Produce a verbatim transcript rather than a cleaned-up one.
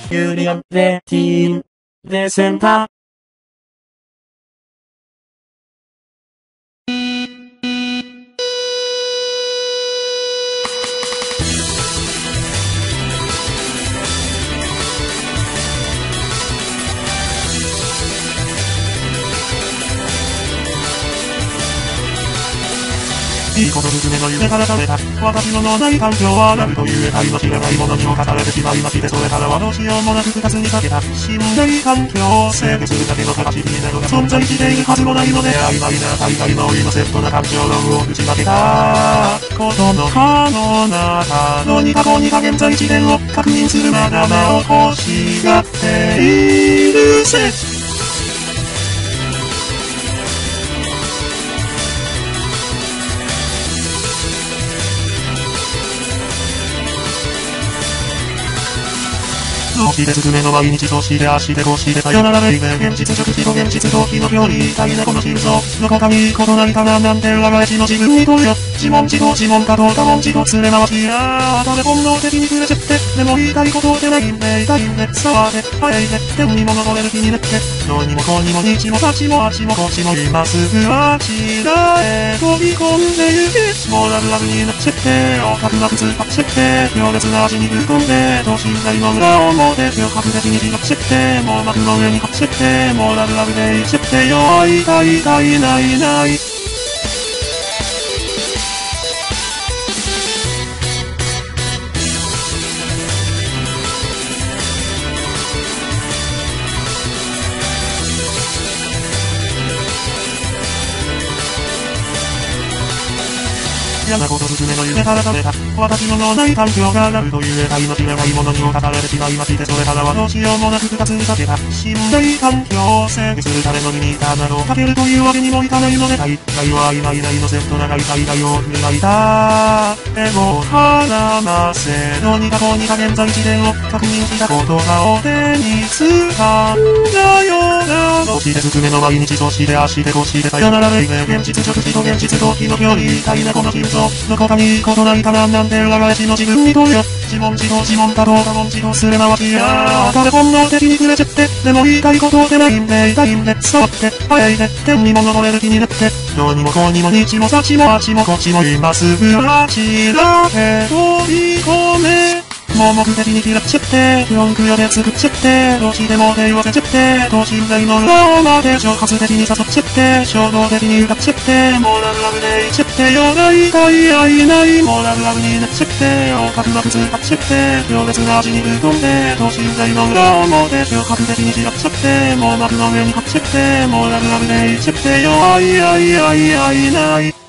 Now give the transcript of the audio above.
ユリアンでティーンでセンター。いいことずくめの夢から覚めた。私の脳内環境はなるという得体の知れないものにも語られてしまいまして、それからはどうしようもなく複雑にかけた。信頼環境を制御するだけのキャパシティなどが存在しているはずもないので、曖昧な大会のイノセントな感情論を打ち負けた。ことの可能などに過去にか現在地点を確認するまだなお欲しがっているせ。そしてずくめの毎日そして足でこうしてさよならレイベ現実直視と現実逃避の距離みたいなこの真相どこかに異なりかななんて裏返しの自分に問うよ自問自答自問かどうか問自答連れ回しやー後で本能的に触れちゃってでも言いたいことを手ないんで痛いんで伝わって早いで天にも登れる気になってどうにもこうにも日も立ちもあちもこっちも今すぐあちらへ飛び込んでゆけもうラブラブになっちゃっておかくなく突っ張っちゃって強烈な味にぶっ込んで等身大の裏をも手を確実に広くしてもう幕の上に隠してもうラブラブでいっちゃって弱い痛い痛いないない嫌なことずくめの夢から覚めた。私の脳内環境がなるという得体の知れないものにも語られてしまいまして、それからはどうしようもなく複雑にかけた。信頼環境を制御するためのリミーターなどをかけるというわけにもいかないので、大概は曖昧なイノセント長い大概を振りまいた。エゴをはらませ、どうにかこうにか現在地点を確認したことがを手につかんだよな。そしてずくめの毎日そして足でこうしてさよならレイベ現実直視と現実逃避の距離みたいなこの真相どこかに異なりかななんて裏返しの自分に問うよ自問自答自問かどうか問自答すれ回しや後で本能的に触れちゃってでも言いたいことを手ないんで痛いんで伝わって早いで天にも登れる気になってどうにもこうにも日も幸もあちもこっちも今すぐあちらへ飛び込めもう目的に嫌っちゃって、不穏不要で作っちゃって、どうしても手を当てちゃって、等身大の裏をまで挑発的に誘っちゃって、衝動的に歌っちゃって、もうラブラブでいっちゃって、よがいたい愛いない、もうラブラブになっちゃって、おかくなく使っちゃって、強烈な味にぶっ込んで、等身大の裏をもで挑発的に嫌っちゃって、もう幕の上に貼っちゃって、もうラブラブでいっちゃって、よ愛い愛い愛い愛いない。